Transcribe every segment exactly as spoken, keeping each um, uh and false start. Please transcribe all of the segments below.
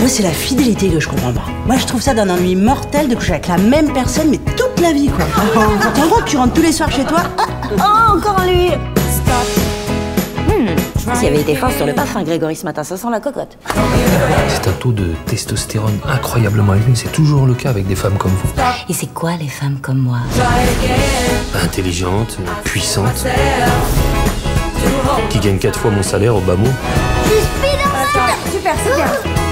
Moi, c'est la fidélité que je comprends pas. Moi, je trouve ça d'un ennui mortel de coucher avec la même personne, mais toute la vie, quoi. En gros, tu rentres tous les soirs chez toi. Oh, encore lui. Hmm. S'il avait été fort sur le parfum, Grégory, ce matin, ça sent la cocotte. C'est un taux de testostérone incroyablement élevé. C'est toujours le cas avec des femmes comme vous. Et c'est quoi les femmes comme moi? Intelligentes, puissantes, qui gagnent quatre fois mon salaire au bas mot. Super, super.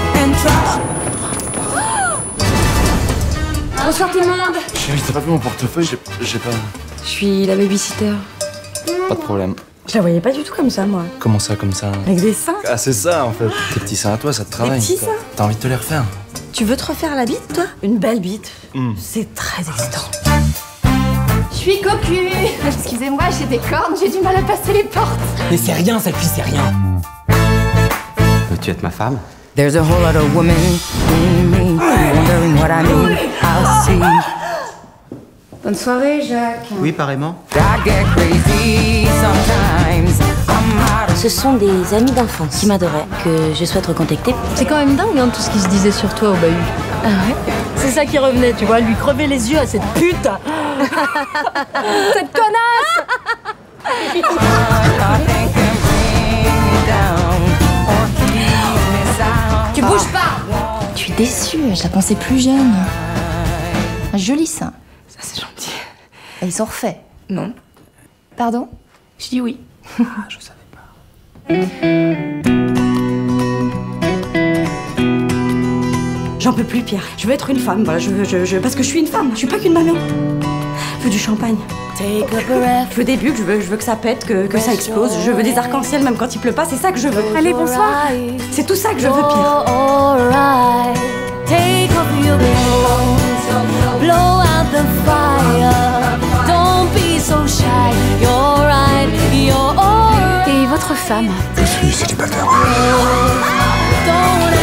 Bonsoir tout le monde. Chérie, t'as pas vu mon portefeuille? J'ai pas... Je suis la babysitter. Pas de problème. Je la voyais pas du tout comme ça, moi. Comment ça, comme ça? Avec des seins. Ah, c'est ça, en fait. Tes petits seins à toi, ça te travaille. petits seins? T'as envie de te les refaire? Tu veux te refaire la bite, toi? Une belle bite. Mm. C'est très excitant. Je suis cocu. Excusez-moi, j'ai des cornes, j'ai du mal à passer les portes. Mais c'est rien, cette fille, c'est rien. Veux-tu être ma femme? There's a whole lot of women in me, wondering what I mean. I'll see. Bonne soirée, Jacques. Oui, pareillement. I get crazy sometimes. I'm out of... Ce sont des amis d'enfance qui m'adoraient, que je souhaite recontacter. C'est quand même dingue, hein, tout ce qui se disait sur toi au bahut. Ah ouais? C'est ça qui revenait, tu vois, lui crever les yeux à cette pute. Cette connasse. Tu bouges pas. Je suis déçue, je la pensais plus jeune. Un joli sein. Ça, c'est gentil. Et ils sont refaits. Non. Pardon? Je dis oui. Ah, je savais pas. J'en peux plus, Pierre. Je veux être une femme, voilà. Je veux, je, je, parce que je suis une femme. Je suis pas qu'une maman. Je veux du champagne. Je veux des bulles, je veux, je veux que ça pète, que, que ça explose. Je veux des arcs-en-ciel même quand il pleut pas. C'est ça que je veux. Allez, bonsoir. C'est tout ça que je veux, Pierre. Take off your clothes, blow out the fire. Don't be so shy. You're right, you're alright. Et votre femme? Je suis célibataire. Don't